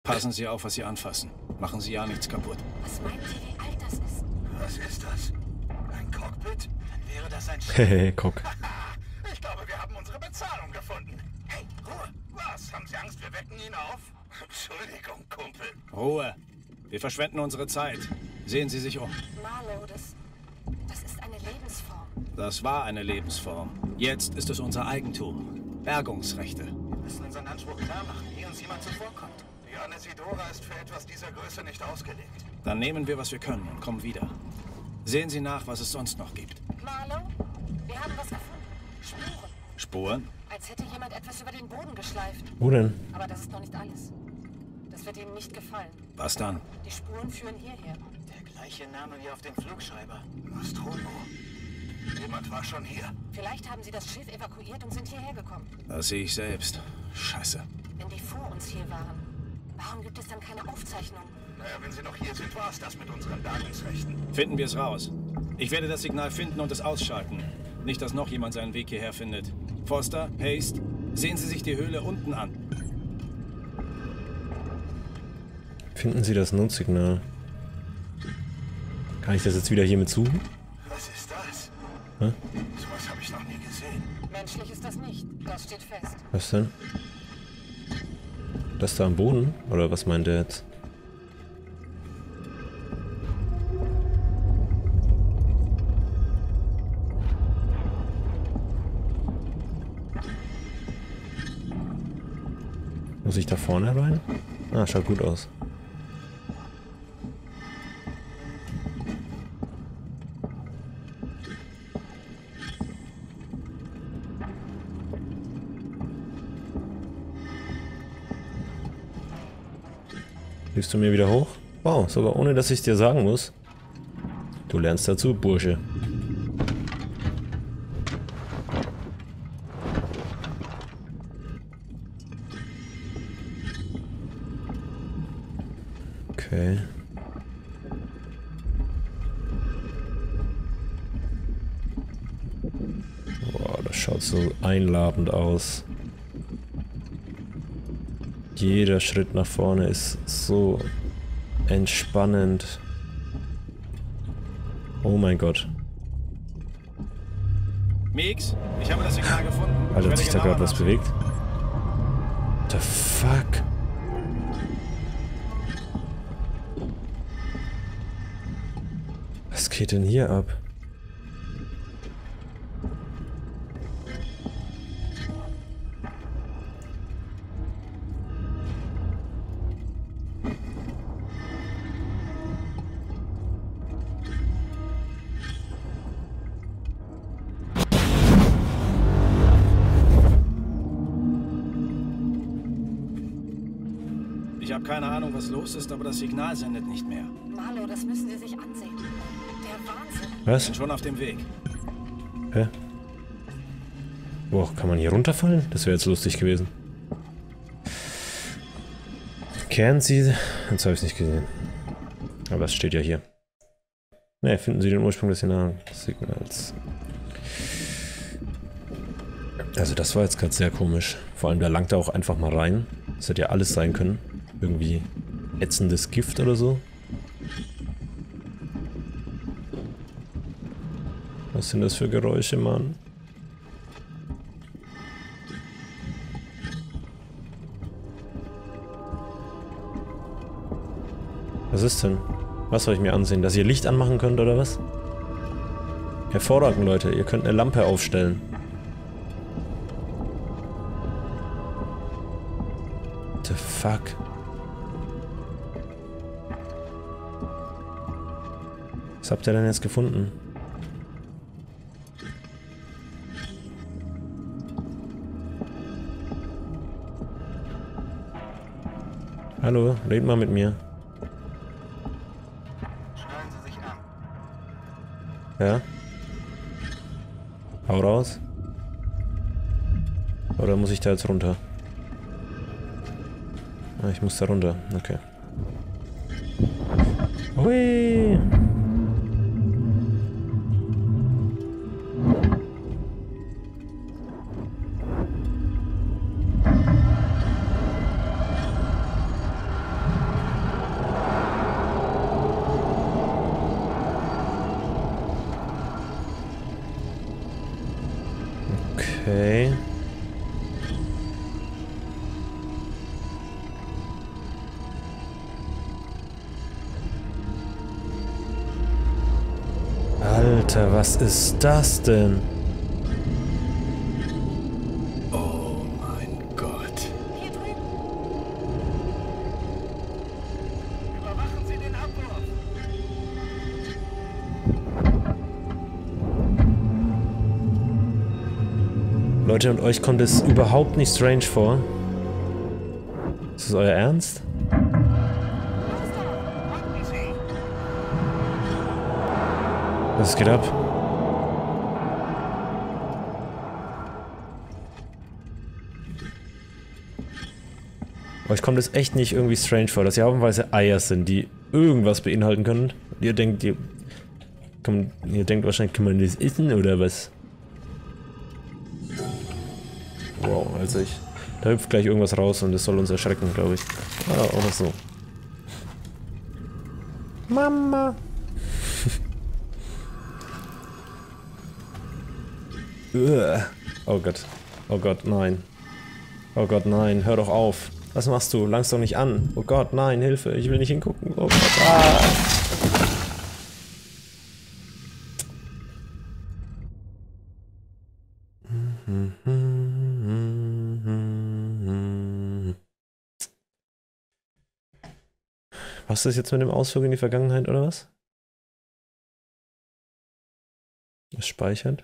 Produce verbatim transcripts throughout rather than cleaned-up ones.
Passen Sie auf, was Sie anfassen. Machen Sie ja nichts kaputt. Was meinen Sie, wie alt das ist? Was ist das? Ein Cockpit? Dann wäre das ein Schiff. Hehe, guck. Ich glaube, wir haben unsere Bezahlung gefunden. Hey, Ruhe! Was? Haben Sie Angst, wir wecken ihn auf? Entschuldigung, Kumpel. Ruhe. Wir verschwenden unsere Zeit. Sehen Sie sich um. Marlow, das... das ist eine Lebensform. Das war eine Lebensform. Jetzt ist es unser Eigentum. Bergungsrechte. Wir müssen unseren Anspruch klar machen, ehe uns jemand zuvorkommt. Die Anesidora ist für etwas dieser Größe nicht ausgelegt. Dann nehmen wir, was wir können und kommen wieder. Sehen Sie nach, was es sonst noch gibt. Marlow, wir haben was gefunden. Spuren. Spuren? Als hätte jemand etwas über den Boden geschleift. Wo denn? Aber das ist noch nicht alles. Das wird Ihnen nicht gefallen. Was dann? Die Spuren führen hierher. Der gleiche Name wie auf dem Flugschreiber. Nostromo. Jemand war schon hier. Vielleicht haben sie das Schiff evakuiert und sind hierher gekommen. Das sehe ich selbst. Scheiße. Wenn die vor uns hier waren, warum gibt es dann keine Aufzeichnung? Naja, wenn sie noch hier sind, war es das mit unseren Bergungsrechten. Finden wir es raus. Ich werde das Signal finden und es ausschalten. Nicht, dass noch jemand seinen Weg hierher findet. Foster, Haste, sehen Sie sich die Höhle unten an. Finden Sie das Notsignal. Kann ich das jetzt wieder hier mit suchen? Was ist das? Hä? Sowas habe ich noch nie gesehen. Menschlich ist das nicht. Das steht fest. Was denn? Das da am Boden? Oder was meint der jetzt? Muss ich da vorne rein? Ah, schaut gut aus. Hilfst du mir wieder hoch? Wow, sogar ohne, dass ich es dir sagen muss. Du lernst dazu, Bursche. Okay. Boah, das schaut so einladend aus. Jeder Schritt nach vorne ist so entspannend. Oh mein Gott. Mix, ich habe das Signal gefunden. Alter, hat Ich sich da werde gerade was genauer bewegt? What the fuck? Was geht denn hier ab? Ich habe keine Ahnung, was los ist, aber das Signal sendet nicht mehr. Marlow, das müssen Sie sich ansehen. Der Wahnsinn. Was? Bin schon auf dem Weg. Hä? Boah, kann man hier runterfallen? Das wäre jetzt lustig gewesen. Kehren Sie... Jetzt habe ich es nicht gesehen. Aber es steht ja hier. Ne, finden Sie den Ursprung des Signals. Also das war jetzt gerade sehr komisch. Vor allem, da langt er auch einfach mal rein. Das hätte ja alles sein können. Irgendwie ätzendes Gift oder so. Was sind das für Geräusche, Mann? Was ist denn? Was soll ich mir ansehen? Dass ihr Licht anmachen könnt oder was? Hervorragend, Leute. Ihr könnt eine Lampe aufstellen. What the fuck? Was habt ihr denn jetzt gefunden? Hallo, red mal mit mir. Schneiden Sie sich an. Ja? Hau raus. Oder muss ich da jetzt runter? Ah, ich muss da runter. Okay. Hui! Alter, was ist das denn? Oh mein Gott. Hier drüben. Überwachen Sie den Abwurf. Leute, und euch kommt es überhaupt nicht strange vor? Ist das euer Ernst? Warten Sie. Was geht ab? Euch kommt es echt nicht irgendwie strange vor, dass hier haufenweise Eier sind, die irgendwas beinhalten können. Und ihr denkt, ihr, kann, ihr denkt wahrscheinlich, kann man das essen oder was? Wow, also ich... Da hüpft gleich irgendwas raus und das soll uns erschrecken, glaube ich. Ah, oder so. Mama! Oh Gott. Oh Gott, nein. Oh Gott, nein. Hör doch auf. Was machst du? Langst doch nicht an. Oh Gott, nein, Hilfe. Ich will nicht hingucken. Oh Gott. Ah. Was ist das jetzt mit dem Ausflug in die Vergangenheit, oder was? Es speichert.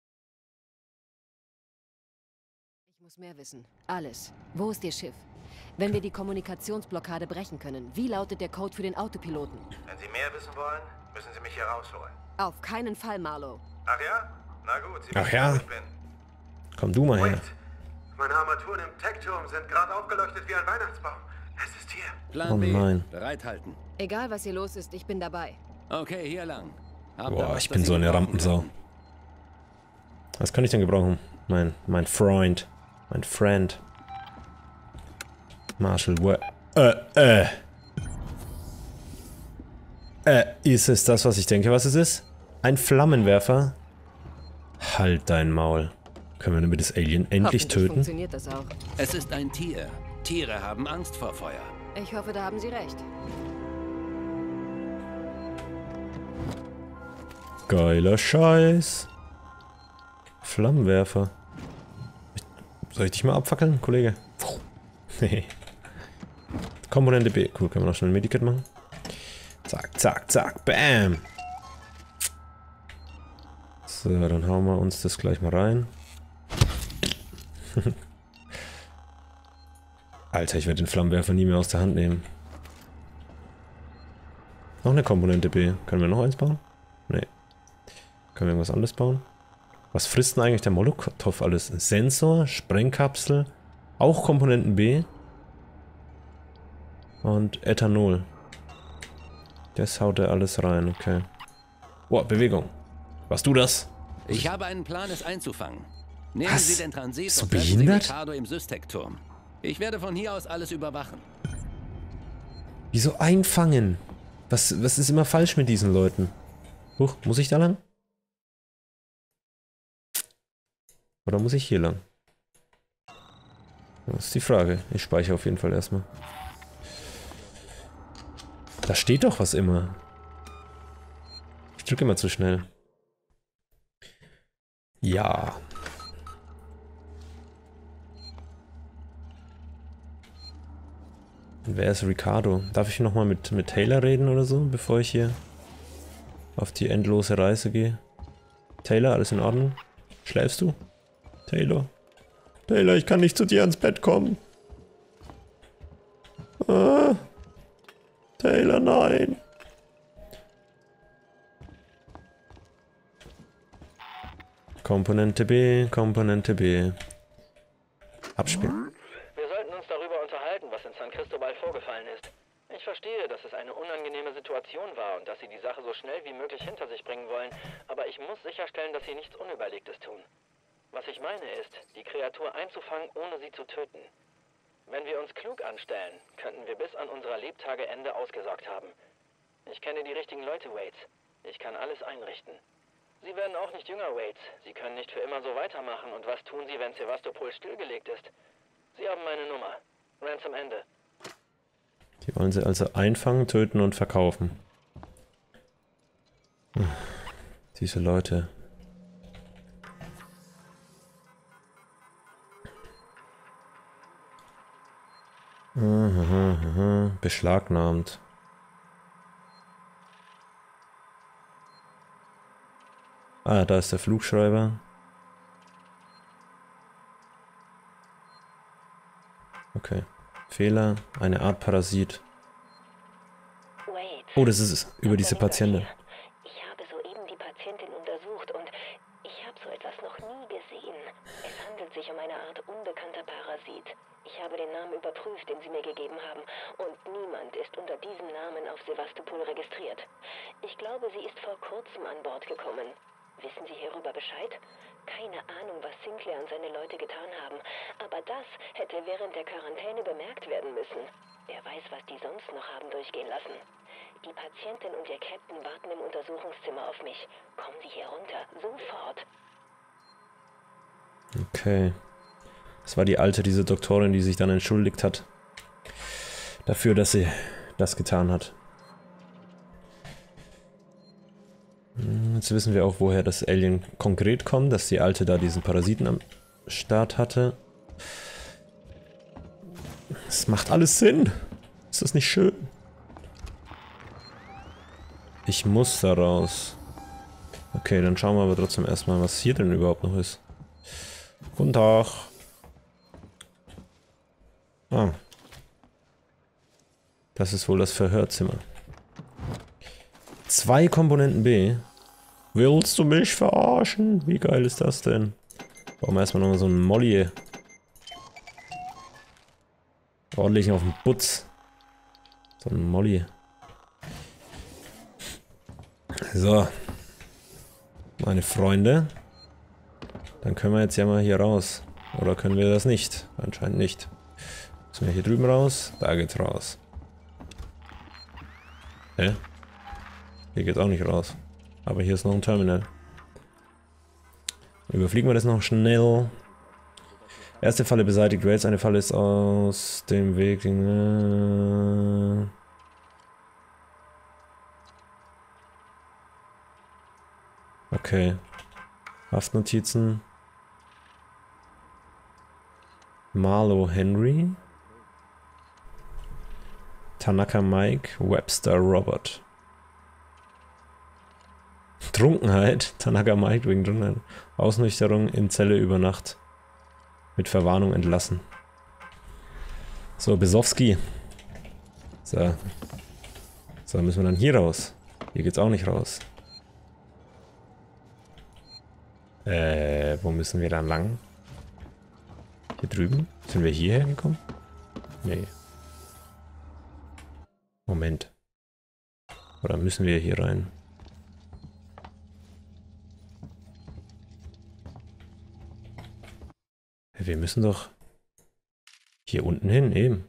Ich muss mehr wissen. Alles. Wo ist Ihr Schiff? Wenn wir die Kommunikationsblockade brechen können, wie lautet der Code für den Autopiloten? Wenn Sie mehr wissen wollen, müssen Sie mich hier rausholen. Auf keinen Fall, Marlow. Ach ja? Na gut, Sie Ach wissen, ja? wo ich bin. Komm du mal her. Wait. Meine Armaturen im Tech-Turm sind gerade aufgeleuchtet wie ein Weihnachtsbaum. Es ist hier. Plan Oh B. nein. Bereithalten. Egal, was hier los ist, ich bin dabei. Okay, hier lang. Habt ihr Boah, was, ich das bin ihr so eine gebrauchen Rampensau. könnt? Was kann ich denn gebrauchen? Mein, mein Freund. Mein Friend. Marshall, wo... Äh, äh. Äh, ist es das, was ich denke, was es ist? Ein Flammenwerfer? Halt dein Maul. Können wir damit das Alien endlich Hoffentlich töten? funktioniert das auch. Es ist ein Tier. Tiere haben Angst vor Feuer. Ich hoffe, da haben Sie recht. Geiler Scheiß. Flammenwerfer. Soll ich dich mal abfackeln, Kollege? Nee. Komponente B. Cool, können wir noch schnell ein Medikit machen. Zack, zack, zack, bam. So, dann hauen wir uns das gleich mal rein. Alter, ich werde den Flammenwerfer nie mehr aus der Hand nehmen. Noch eine Komponente B. Können wir noch eins bauen? Nee. Können wir irgendwas anderes bauen? Was frisst denn eigentlich der Molotow alles? Sensor, Sprengkapsel, auch Komponenten B. Und Ethanol. Das haut er alles rein, okay. Boah, Bewegung. Warst du das? Ich habe einen Plan, es einzufangen. Nehmen Was? Sie den Transit Bist du und treffen Sie behindert? Ricardo im Systec-Turm. Ich werde von hier aus alles überwachen. Wieso einfangen? Was, was ist immer falsch mit diesen Leuten? Huch, muss ich da lang? Oder muss ich hier lang? Das ist die Frage. Ich speichere auf jeden Fall erstmal. Da steht doch was immer. Ich drücke immer zu schnell. Ja. Und wer ist Ricardo? Darf ich nochmal mit, mit Taylor reden oder so, bevor ich hier auf die endlose Reise gehe? Taylor, alles in Ordnung? Schläfst du? Taylor? Taylor, ich kann nicht zu dir ans Bett kommen. Ah. Taylor, nein. Komponente B, Komponente B. Abspielen. Wir sollten uns darüber unterhalten, was in San Cristobal vorgefallen ist. Ich verstehe, dass es eine unangenehme Situation war und dass Sie die Sache so schnell wie möglich hinter sich bringen wollen, aber ich muss sicherstellen, dass Sie nichts Unüberlegtes tun. Was ich meine ist, die Kreatur einzufangen, ohne sie zu töten. Wenn wir uns klug anstellen, könnten wir bis an unserer Lebtageende ausgesorgt haben. Ich kenne die richtigen Leute, Waits. Ich kann alles einrichten. Sie werden auch nicht jünger, Waits. Sie können nicht für immer so weitermachen. Und was tun Sie, wenn Sevastopol stillgelegt ist? Sie haben meine Nummer. Ransom Ende. Die wollen sie also einfangen, töten und verkaufen. Diese Leute. Aha, aha. Beschlagnahmt. Ah, da ist der Flugschreiber. Okay. Fehler, eine Art Parasit. Oh, das ist es. Über diese Patientin. Ich habe soeben die Patientin untersucht und ich habe so etwas noch nie gesehen. Es handelt sich um eine Art unbekannter Parasit. Ich habe den Namen überprüft, den Sie mir gegeben haben, und niemand ist unter diesem Namen auf Sevastopol registriert. Ich glaube, sie ist vor kurzem an Bord gekommen. Wissen Sie hierüber Bescheid? Keine Ahnung, was Sinclair und seine Leute getan haben, aber das hätte während der Quarantäne bemerkt werden müssen. Wer weiß, was die sonst noch haben durchgehen lassen. Die Patientin und ihr Captain warten im Untersuchungszimmer auf mich. Kommen Sie hier runter, sofort. Okay. Das war die alte, diese Doktorin, die sich dann entschuldigt hat. Dafür, dass sie das getan hat. Jetzt wissen wir auch, woher das Alien konkret kommt, dass die Alte da diesen Parasiten am Start hatte. Es macht alles Sinn. Ist das nicht schön? Ich muss da raus. Okay, dann schauen wir aber trotzdem erstmal, was hier denn überhaupt noch ist. Guten Tag. Ah. Das ist wohl das Verhörzimmer. Zwei Komponenten B. Willst du mich verarschen? Wie geil ist das denn? Brauchen wir erstmal nochmal so einen Molly. Ordentlich auf den Butz. So ein Molly. So. Meine Freunde. Dann können wir jetzt ja mal hier raus. Oder können wir das nicht? Anscheinend nicht. Müssen wir hier drüben raus? Da geht's raus. Hä? Hier geht's auch nicht raus. Aber hier ist noch ein Terminal. Überfliegen wir das noch schnell. Erste Falle beseitigt. Rails, eine Falle ist aus dem Weg. Okay. Haftnotizen. Marlo Henry. Tanaka Mike. Webster Robert. Trunkenheit. Tanaka Mike wegen Trunkenheit. Ausnüchterung in Zelle über Nacht. Mit Verwarnung entlassen. So, Besowski. So. So, müssen wir dann hier raus. Hier geht's auch nicht raus. Äh, wo müssen wir dann lang? Hier drüben? Sind wir hierher gekommen? Nee. Moment. Oder müssen wir hier rein? Wir müssen doch hier unten hin, eben.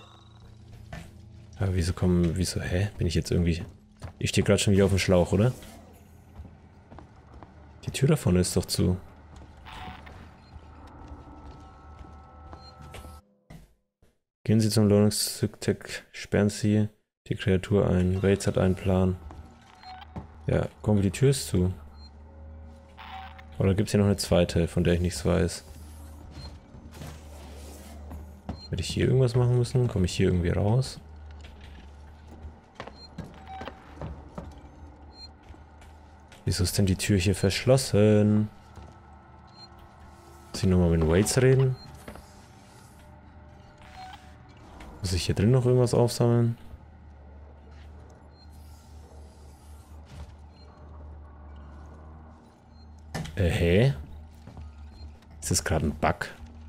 Aber wieso kommen, wieso, hä? Bin ich jetzt irgendwie... Ich stehe gerade schon wieder auf dem Schlauch, oder? Die Tür da vorne ist doch zu. Gehen Sie zum Lohnungstech, sperren Sie die Kreatur ein. Waits hat einen Plan. Ja, komm, die Tür ist zu. Oder gibt es hier noch eine zweite, von der ich nichts weiß? Werde ich hier irgendwas machen müssen? Komme ich hier irgendwie raus? Wieso ist denn die Tür hier verschlossen? Muss ich nochmal mit Waits reden? Muss ich hier drin noch irgendwas aufsammeln? Äh, hä? Ist das gerade ein Bug?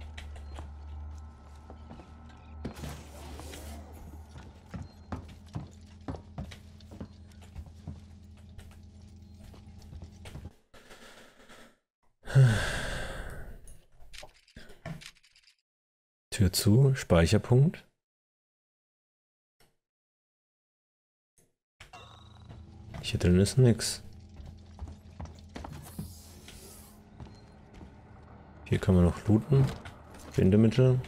Tür zu, Speicherpunkt. Hier drin ist nix. Hier können wir noch looten. Bindemittel.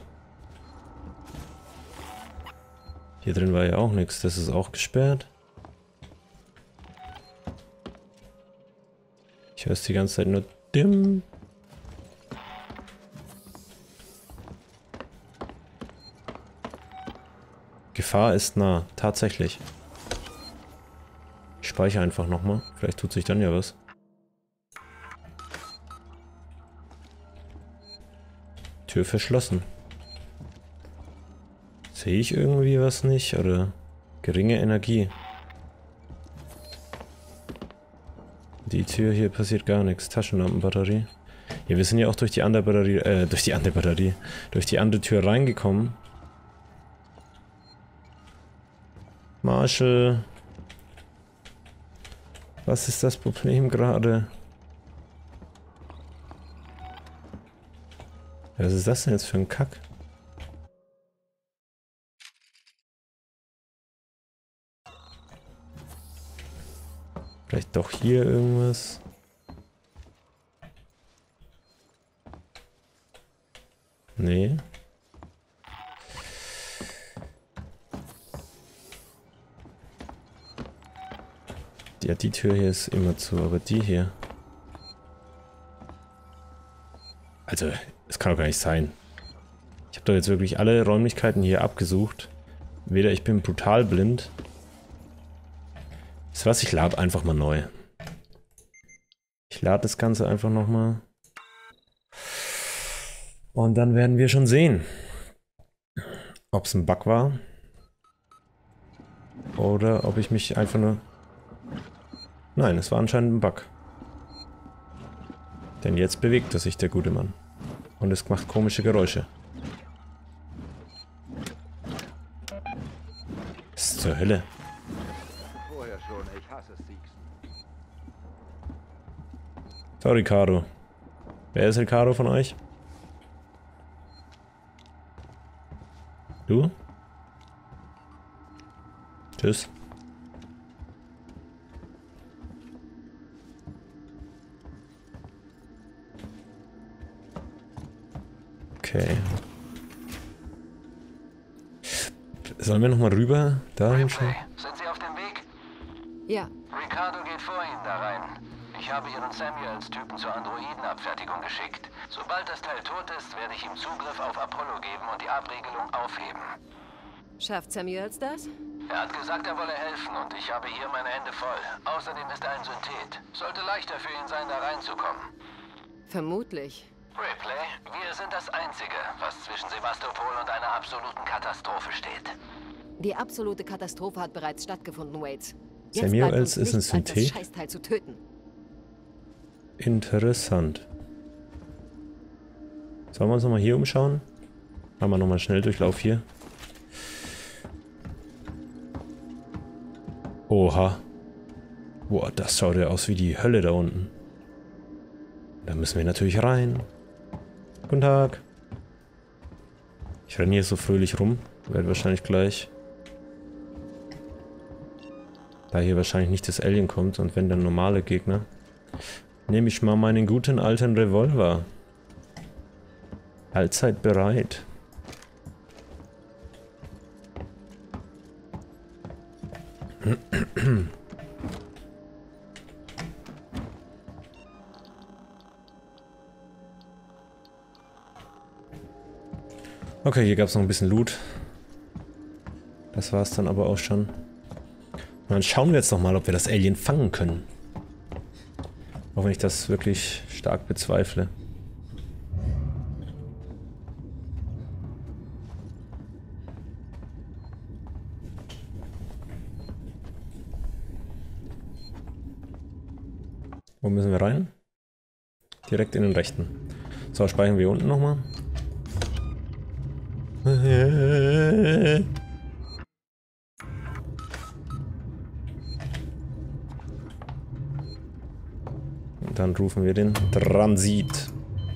Hier drin war ja auch nichts. Das ist auch gesperrt. Ich höre es die ganze Zeit nur dimm. Gefahr ist nah, tatsächlich. Ich speichere einfach nochmal. Vielleicht tut sich dann ja was. Tür verschlossen. Sehe ich irgendwie was nicht? Oder geringe Energie? Die Tür hier passiert gar nichts. Taschenlampenbatterie. Ja, wir sind ja auch durch die andere Batterie, äh, durch die andere Batterie, durch die andere Tür reingekommen. Marshall. Was ist das Problem gerade? Was ist das denn jetzt für ein Kack? Vielleicht doch hier irgendwas? Nee. Ja, die Tür hier ist immer zu, aber die hier... Also, es kann doch gar nicht sein. Ich habe doch jetzt wirklich alle Räumlichkeiten hier abgesucht. Weder ich bin brutal blind. Das was, ich lade einfach mal neu. Ich lade das Ganze einfach nochmal. Und dann werden wir schon sehen, ob es ein Bug war. Oder ob ich mich einfach nur... Nein, es war anscheinend ein Bug. Denn jetzt bewegt er sich, der gute Mann. Und es macht komische Geräusche. Was zur Hölle? Vorher schon, ich hasse Siegsen. So, Ricardo. Wer ist Ricardo von euch? Du? Tschüss. Okay. Sollen wir nochmal rüber? Da hinschauen? Sind Sie auf dem Weg? Ja. Ricardo geht vor Ihnen da rein. Ich habe Ihren Samuels-Typen zur Androidenabfertigung geschickt. Sobald das Teil tot ist, werde ich ihm Zugriff auf Apollo geben und die Abregelung aufheben. Schafft Samuels das? Er hat gesagt, er wolle helfen und ich habe hier meine Hände voll. Außerdem ist er ein Synthet. Sollte leichter für ihn sein, da reinzukommen. Vermutlich. Ripley, wir sind das Einzige, was zwischen Sevastopol und einer absoluten Katastrophe steht. Die absolute Katastrophe hat bereits stattgefunden, Waits. Jetzt Samuels bleibt uns ist ein nichts, als Synthet? das Scheißteil zu töten. Interessant. Sollen wir uns nochmal hier umschauen? Machen wir nochmal Schnelldurchlauf hier. Oha. Boah, das schaut ja aus wie die Hölle da unten. Da müssen wir natürlich rein. Guten Tag. Ich renne hier so fröhlich rum. Werde wahrscheinlich gleich... Da hier wahrscheinlich nicht das Alien kommt und wenn dann normale Gegner, nehme ich mal meinen guten alten Revolver. Allzeit bereit. Okay, hier gab es noch ein bisschen Loot. Das war es dann aber auch schon. Und dann schauen wir jetzt noch mal, ob wir das Alien fangen können. Auch wenn ich das wirklich stark bezweifle. Wo müssen wir rein? Direkt in den rechten. So, speichern wir unten nochmal. Und dann rufen wir den Transit.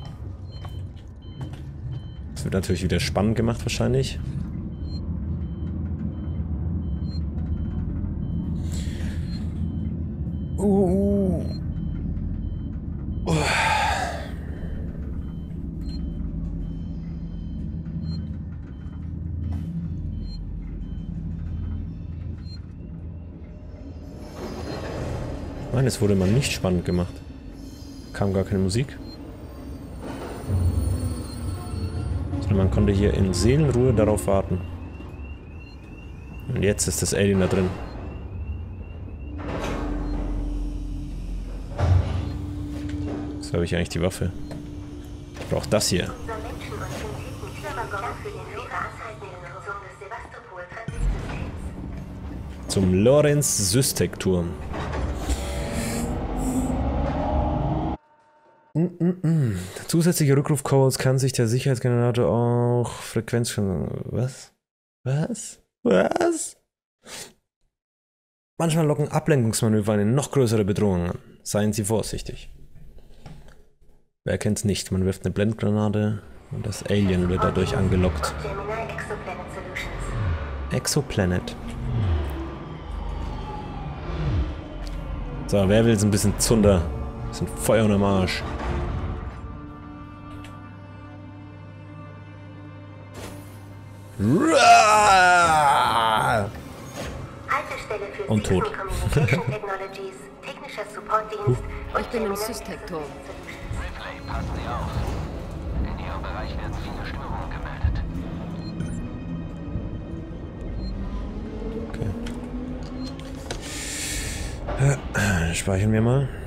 Das wird natürlich wieder spannend gemacht wahrscheinlich. Uh. Uh. Nein, es wurde mal nicht spannend gemacht. kam gar keine Musik. Sondern man konnte hier in Seelenruhe darauf warten. Und jetzt ist das Alien da drin. So habe ich eigentlich die Waffe. Ich brauche das hier. Zum Lorenz-Systek-Turm. Mm -mm -mm. Zusätzliche Rückrufcodes kann sich der Sicherheitsgenerator auch Frequenz... Was? Was? Was? Manchmal locken Ablenkungsmanöver eine noch größere Bedrohung an. Seien Sie vorsichtig. Wer kennt's nicht? Man wirft eine Blendgranate und das Alien wird dadurch angelockt. Exoplanet. So, wer will jetzt ein bisschen Zunder? Ein bisschen Feuer unterm Arsch. Und tot. Ich bin im Systek-Turm. Ripley, passen Sie auf. In Ihrem Bereich werden viele Störungen gemeldet. Okay. Speichern wir mal.